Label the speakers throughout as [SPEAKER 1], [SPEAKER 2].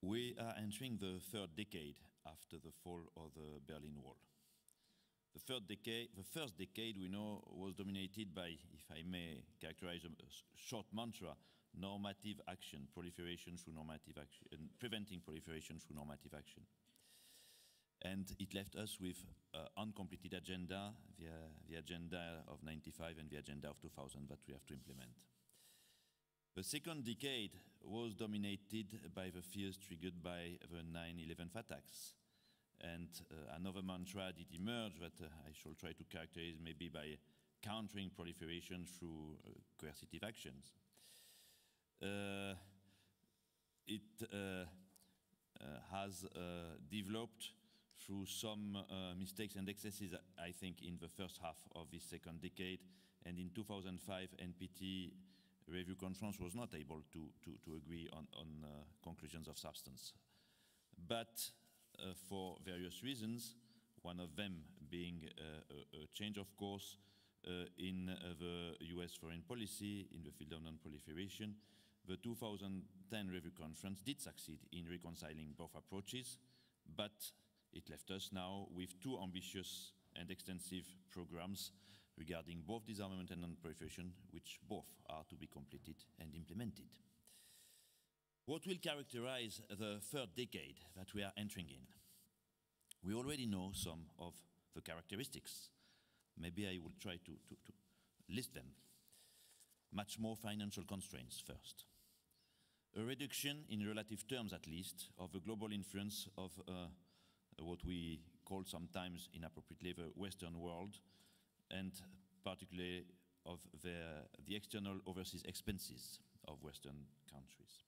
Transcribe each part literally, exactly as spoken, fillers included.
[SPEAKER 1] We are entering the third decade after the fall of the Berlin Wall. The third decade, the first decade we know was dominated by, if I may characterize a short mantra, normative action, proliferation through normative action, and preventing proliferation through normative action. And it left us with an uncompleted agenda, the, the agenda of ninety-five and the agenda of two thousand that we have to implement. The second decade was dominated by the fears triggered by the nine eleven attacks. And uh, another mantra did emerge that uh, I shall try to characterize maybe by countering proliferation through uh, coercive actions. Uh, it uh, uh, has uh, developed through some uh, mistakes and excesses, I think, in the first half of this second decade. And in two thousand five, N P T Review Conference was not able to, to, to agree on, on uh, conclusions of substance. But uh, for various reasons, one of them being uh, a, a change of course uh, in uh, the U S foreign policy in the field of non-proliferation, the two thousand ten Review Conference did succeed in reconciling both approaches, but it left us now with two ambitious and extensive programs regarding both disarmament and non-proliferation, which both are to be completed and implemented. What will characterize the third decade that we are entering in? We already know some of the characteristics. Maybe I will try to, to, to list them. Much more financial constraints first. A reduction, in relative terms at least, of the global influence of uh, what we call sometimes inappropriately the Western world, and particularly of the, the external overseas expenses of Western countries.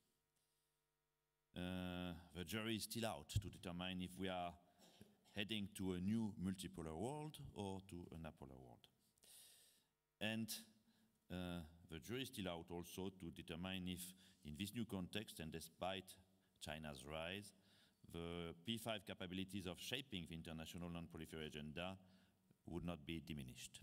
[SPEAKER 1] Uh, the jury is still out to determine if we are heading to a new multipolar world or to an apolar world. And uh, the jury is still out also to determine if, in this new context, and despite China's rise, the P five capabilities of shaping the international non-proliferation agenda would not be diminished.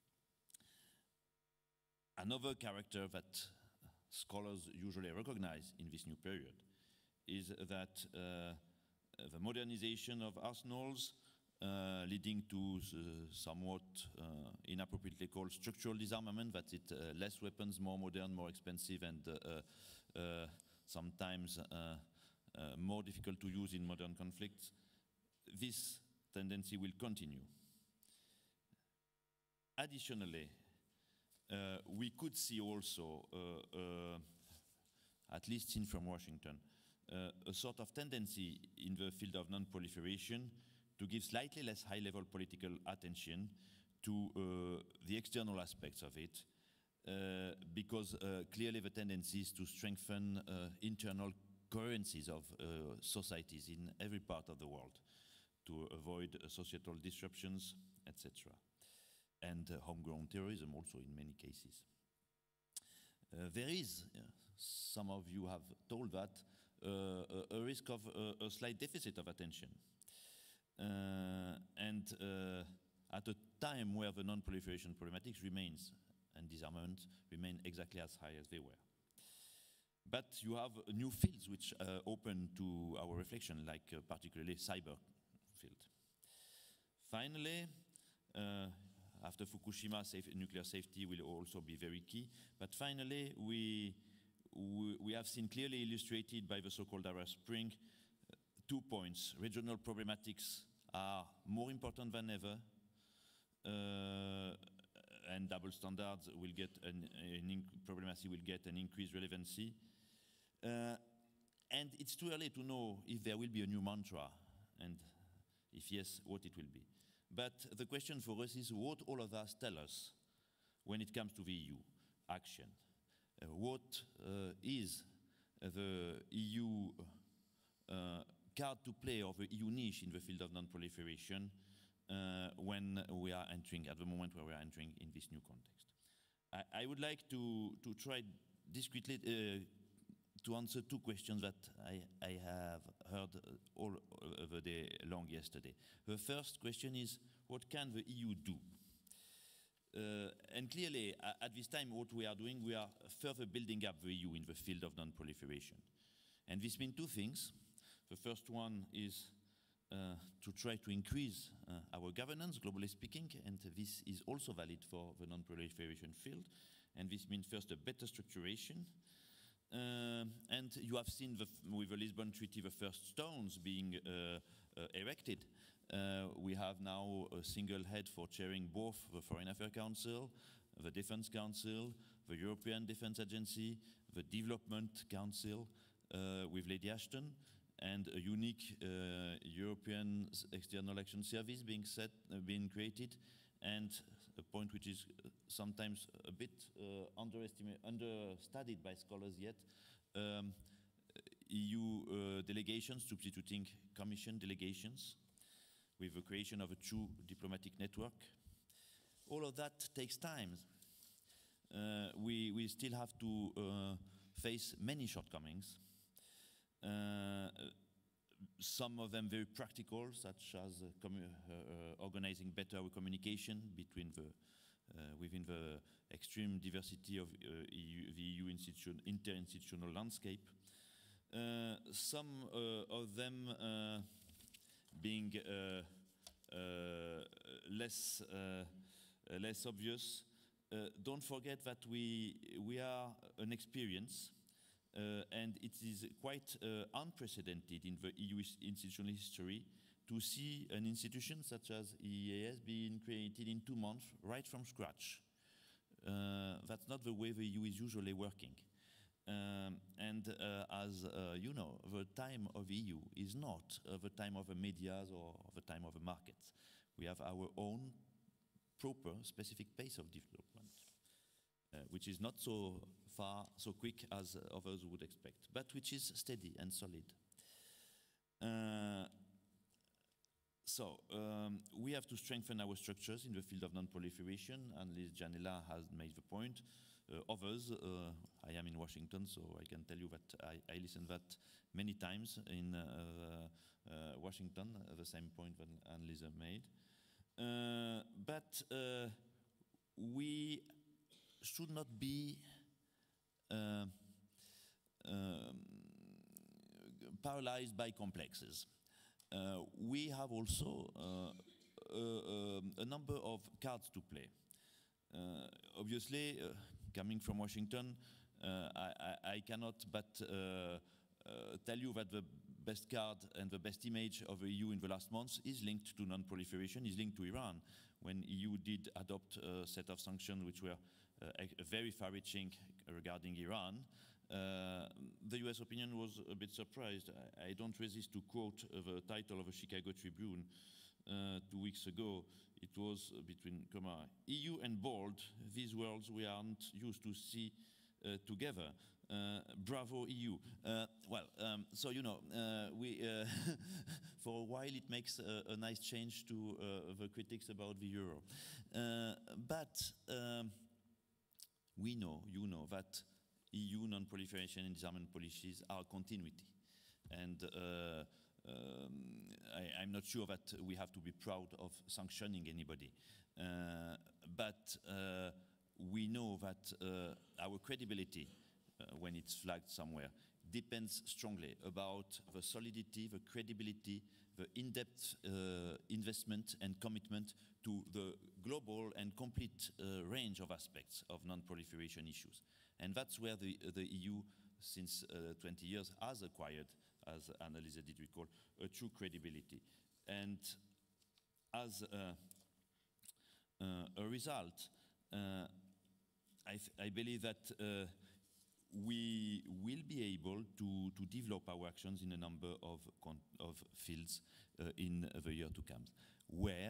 [SPEAKER 1] Another character that scholars usually recognize in this new period is that uh, the modernization of arsenals uh, leading to the somewhat uh, inappropriately called structural disarmament, that it uh, less weapons, more modern, more expensive, and uh, uh, sometimes uh, uh, more difficult to use in modern conflicts. This tendency will continue. Additionally, uh, we could see also, uh, uh, at least seen from Washington, uh, a sort of tendency in the field of non-proliferation to give slightly less high-level political attention to uh, the external aspects of it, uh, because uh, clearly the tendency is to strengthen uh, internal coherencies of uh, societies in every part of the world to avoid uh, societal disruptions, et cetera. And uh, homegrown terrorism also in many cases. Uh, there is, uh, some of you have told that, uh, a, a risk of uh, a slight deficit of attention. Uh, and uh, at a time where the non-proliferation problematics remains and disarmament remain exactly as high as they were. But you have new fields which uh, open to our reflection, like uh, particularly cyber field. Finally, uh, after Fukushima, safe, nuclear safety will also be very key. But finally, we, we, we have seen clearly illustrated by the so-called Arab Spring uh, two points. Regional problematics are more important than ever, uh, and double standards will get an, an problemacy will get an increased relevancy. Uh, and it's too early to know if there will be a new mantra, and if yes, what it will be. But the question for us is what all of us tell us when it comes to the E U action. Uh, what uh, is the E U uh, card to play, or the E U niche in the field of non-proliferation uh, when we are entering, at the moment where we are entering in this new context? I, I would like to, to try discreetly uh, to answer two questions that I, I have heard all over the day long yesterday. The first question is, what can the E U do? Uh, and clearly, at this time, what we are doing, we are further building up the E U in the field of non-proliferation. And this means two things. The first one is uh, to try to increase uh, our governance, globally speaking, and this is also valid for the non-proliferation field. And this means first a better structuration. Uh, and you have seen the, with the Lisbon Treaty the first stones being uh, uh, erected. Uh, we have now a single head for chairing both the Foreign Affairs Council, the Defense Council, the European Defense Agency, the Development Council uh, with Lady Ashton, and a unique uh, European External Action Service being set, uh, being created, and a point which is sometimes a bit uh, underestimated, understudied by scholars yet, um, E U uh, delegations substituting Commission delegations with the creation of a true diplomatic network. All of that takes time. Uh, we, we still have to uh, face many shortcomings. Uh, some of them very practical, such as uh, uh, uh, organizing better communication between the, uh, within the extreme diversity of uh, E U, the E U institution, interinstitutional landscape. Uh, some uh, of them uh, being uh, uh, less, uh, less obvious. Uh, don't forget that we, we are an experience, uh, and it is quite uh, unprecedented in the E U institutional history to see an institution such as E E A S being created in two months, right from scratch. Uh, that's not the way the E U is usually working. Um, and uh, as uh, you know, the time of E U is not uh, the time of the medias or the time of the markets. We have our own proper, specific pace of development, uh, which is not so far, so quick as others would expect, but which is steady and solid. Uh, so, um, we have to strengthen our structures in the field of non-proliferation, and Liz Janela has made the point. Uh, others, uh, I am in Washington, so I can tell you that I, I listened that many times in uh, uh, Washington, uh, the same point that Annelise made. Uh, but uh, we should not be uh, um, paralyzed by complexes. Uh, we have also uh, uh, a number of cards to play. Uh, obviously, uh, coming from Washington, uh, I, I, I cannot but uh, uh, tell you that the best card and the best image of the E U in the last months is linked to non-proliferation, is linked to Iran. When E U did adopt a set of sanctions which were uh, very far-reaching regarding Iran, uh, the U S opinion was a bit surprised. I, I don't resist to quote uh, the title of a Chicago Tribune uh, two weeks ago. It was uh, between comma, E U and bold, these worlds we aren't used to see uh, together. Uh, bravo E U. Uh, well, um, so you know, uh, we uh, for a while it makes a, a nice change to uh, the critics about the euro. Uh, but um, we know, you know, that E U non-proliferation and disarmament policies are continuity. And uh, um, I, I'm not sure that we have to be proud of sanctioning anybody. Uh, but uh, we know that uh, our credibility Uh, when it's flagged somewhere, depends strongly about the solidity, the credibility, the in-depth uh, investment and commitment to the global and complete uh, range of aspects of non-proliferation issues. And that's where the, the E U, since uh, twenty years, has acquired, as Annelise did recall, a true credibility. And as uh, uh, a result, uh, I, I believe that uh, we will be able to, to develop our actions in a number of, of fields uh, in the year to come, where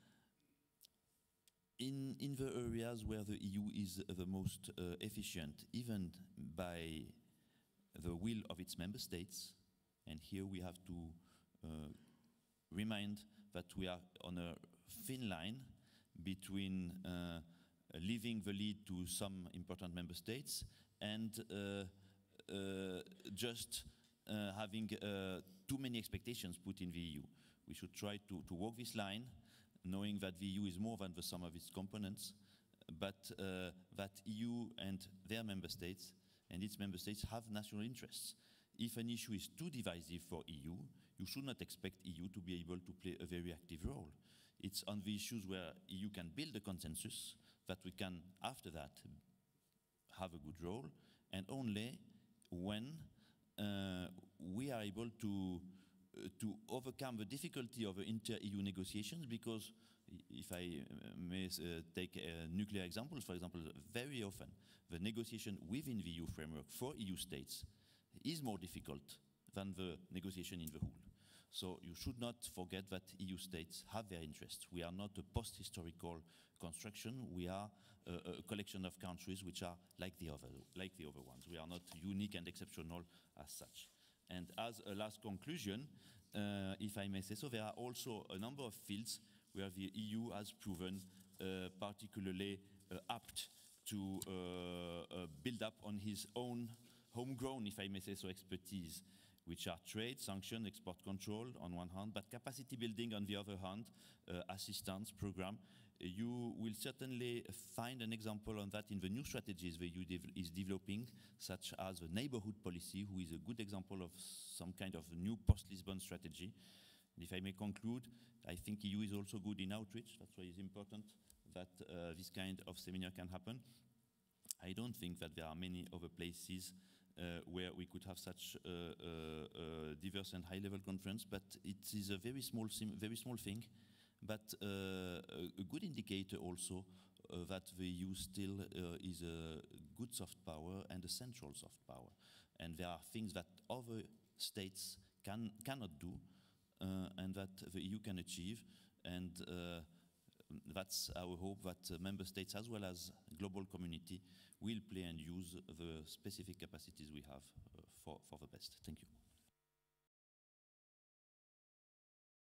[SPEAKER 1] in, in the areas where the E U is the most uh, efficient, even by the will of its member states, and here we have to uh, remind that we are on a thin line between uh, leaving the lead to some important member states and uh, uh, just uh, having uh, too many expectations put in the E U. We should try to, to walk this line, knowing that the E U is more than the sum of its components, but uh, that E U and their member states and its member states have national interests if an issue is too divisive for E U, you should not expect E U to be able to play a very active role. It's on the issues where E U can build a consensus that we can, after that, have a good role, and only when uh, we are able to, uh, to overcome the difficulty of the inter-E U negotiations, because if I may uh, take uh, nuclear examples, for example, very often the negotiation within the E U framework for E U states is more difficult than the negotiation in the whole. So you should not forget that E U states have their interests. We are not a post-historical construction. We are a, a collection of countries which are like the other, like the other ones. We are not unique and exceptional as such. And as a last conclusion, uh, if I may say so, there are also a number of fields where the E U has proven uh, particularly uh, apt to uh, uh, build up on his own homegrown, if I may say so, expertise, which are trade, sanction, export control on one hand, but capacity building on the other hand, uh, assistance program. Uh, you will certainly find an example on that in the new strategies the E U dev is developing, such as the neighborhood policy, who is a good example of some kind of new post-Lisbon strategy. And if I may conclude, I think E U is also good in outreach. That's why it's important that uh, this kind of seminar can happen. I don't think that there are many other places Uh, where we could have such a uh, uh, uh, diverse and high-level conference, but it is a very small, very small thing, but uh, a, a good indicator also uh, that the E U still uh, is a good soft power and a central soft power. And there are things that other states can, cannot do uh, and that the E U can achieve, and uh, that's our hope, that uh, member states as well as global community will play and use the specific capacities we have uh, for, for the best. Thank you.